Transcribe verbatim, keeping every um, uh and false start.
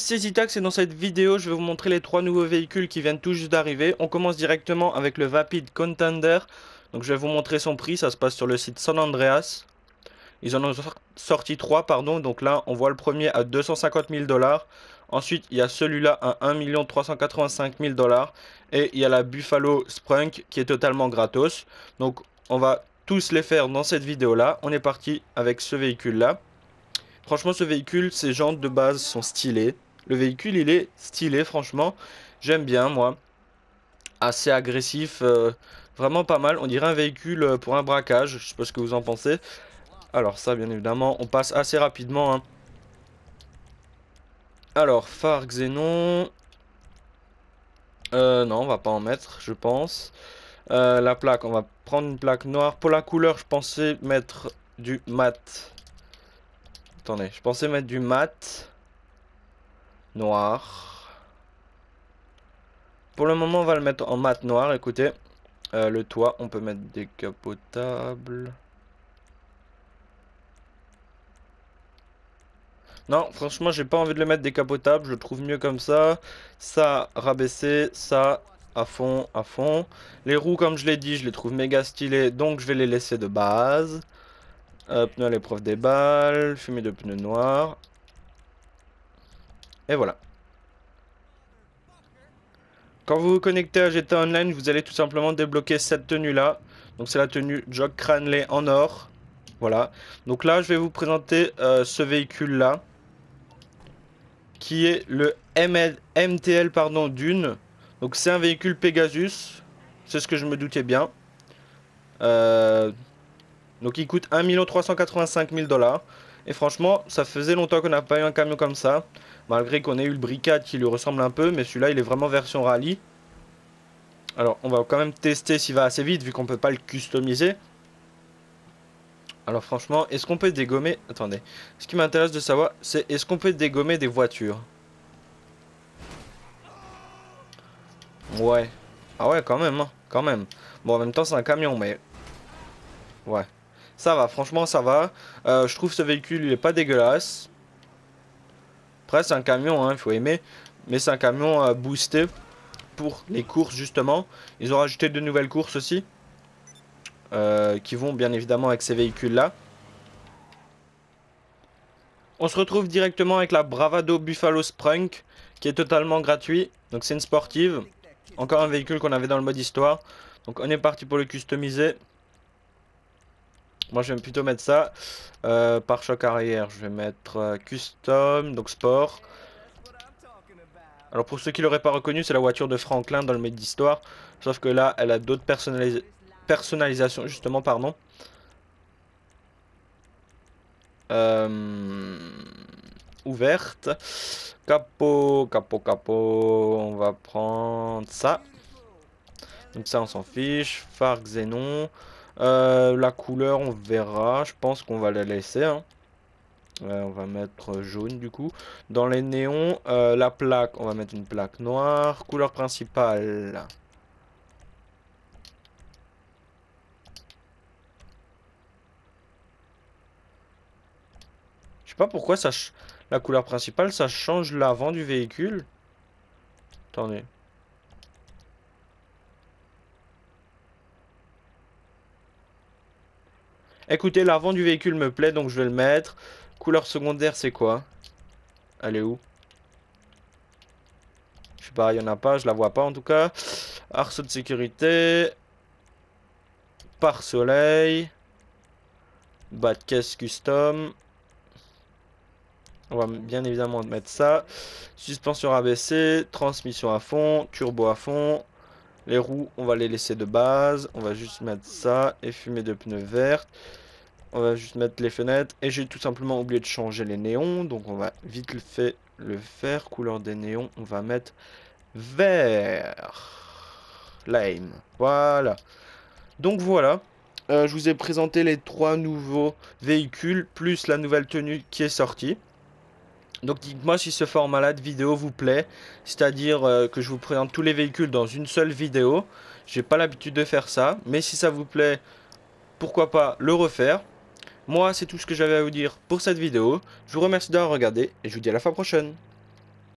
c'est Zitax et dans cette vidéo je vais vous montrer les trois nouveaux véhicules qui viennent tout juste d'arriver. On commence directement avec le Vapid Contender. Donc je vais vous montrer son prix, ça se passe sur le site San Andreas. Ils en ont sorti trois, pardon, donc là on voit le premier à deux cent cinquante mille dollars. Ensuite il y a celui-là à un million trois cent quatre-vingt-cinq mille dollars. Et il y a la Buffalo Sprunk qui est totalement gratos. Donc on va tous les faire dans cette vidéo là. On est parti avec ce véhicule là. Franchement, ce véhicule, ses jantes de base sont stylées. Le véhicule, il est stylé, franchement. J'aime bien, moi. Assez agressif, euh, vraiment pas mal. On dirait un véhicule euh, pour un braquage. Je sais pas ce que vous en pensez. Alors ça, bien évidemment, on passe assez rapidement, hein. Alors, phare xénon. Euh, non, on va pas en mettre, je pense. Euh, la plaque, on va prendre une plaque noire. Pour la couleur, je pensais mettre du mat. Attendez, je pensais mettre du mat noir. Pour le moment, on va le mettre en mat noir. Écoutez, euh, le toit, on peut mettre décapotable. Non, franchement, j'ai pas envie de le mettre décapotable. Je le trouve mieux comme ça. Ça, rabaissé. Ça, à fond, à fond. Les roues, comme je l'ai dit, je les trouve méga stylées. Donc, je vais les laisser de base. Euh, pneus à l'épreuve des balles. Fumée de pneus noirs. Et voilà. Quand vous vous connectez à G T A Online, vous allez tout simplement débloquer cette tenue-là. Donc c'est la tenue Jock Cranley en or. Voilà. Donc là, je vais vous présenter euh, ce véhicule-là. Qui est le M L M T L pardon, Dune. Donc c'est un véhicule Pegasus. C'est ce que je me doutais bien. Euh, donc il coûte un million trois cent quatre-vingt-cinq mille dollars. Et franchement, ça faisait longtemps qu'on n'a pas eu un camion comme ça. Malgré qu'on ait eu le Bricade qui lui ressemble un peu. Mais celui-là, il est vraiment version rallye. Alors, on va quand même tester s'il va assez vite, vu qu'on peut pas le customiser. Alors franchement, est-ce qu'on peut dégommer... Attendez. Ce qui m'intéresse de savoir, c'est est-ce qu'on peut dégommer des voitures? Ouais. Ah ouais, quand même, hein. Quand même. Bon, en même temps, c'est un camion, mais... Ouais. Ça va, franchement, ça va. Euh, je trouve ce véhicule, il est pas dégueulasse. Après, c'est un camion, hein, il faut aimer. Mais c'est un camion euh, boosté pour les courses, justement. Ils ont rajouté de nouvelles courses aussi. Euh, qui vont, bien évidemment, avec ces véhicules-là. On se retrouve directement avec la Bravado Buffalo Sprunk, qui est totalement gratuit. Donc c'est une sportive. Encore un véhicule qu'on avait dans le mode histoire. Donc on est parti pour le customiser. Moi je vais plutôt mettre ça. Euh, Pare-choc arrière, je vais mettre euh, custom, donc sport. Alors pour ceux qui l'auraient pas reconnu, c'est la voiture de Franklin dans le mode d'histoire. Sauf que là, elle a d'autres personnalisa personnalisations, justement, pardon. Euh, ouverte. Capot, capot, capot. On va prendre ça. Donc ça, on s'en fiche. Phare xénon. Euh, la couleur, on verra. Je pense qu'on va la laisser, hein. Ouais, on va mettre jaune du coup. Dans les néons, euh, la plaque, on va mettre une plaque noire. Couleur principale. Je sais pas pourquoi ça la couleur principale, ça change l'avant du véhicule. Attendez. Écoutez, l'avant du véhicule me plaît, donc je vais le mettre. Couleur secondaire, c'est quoi? Elle est où? Je sais pas, il y en a pas, je la vois pas en tout cas. Arceau de sécurité. Pare-soleil. Bas de caisse custom. On va bien évidemment mettre ça. Suspension abaissée. Transmission à fond. Turbo à fond. Les roues, on va les laisser de base. On va juste mettre ça. Et fumée de pneus verts. On va juste mettre les fenêtres. Et j'ai tout simplement oublié de changer les néons. Donc on va vite le, fait, le faire. Couleur des néons, on va mettre vert. Lime. Voilà. Donc voilà. Euh, je vous ai présenté les trois nouveaux véhicules. Plus la nouvelle tenue qui est sortie. Donc dites-moi si ce format-là de vidéo vous plaît, c'est-à-dire euh, que je vous présente tous les véhicules dans une seule vidéo. J'ai pas l'habitude de faire ça, mais si ça vous plaît, pourquoi pas le refaire. Moi, c'est tout ce que j'avais à vous dire pour cette vidéo. Je vous remercie d'avoir regardé et je vous dis à la fois prochaine.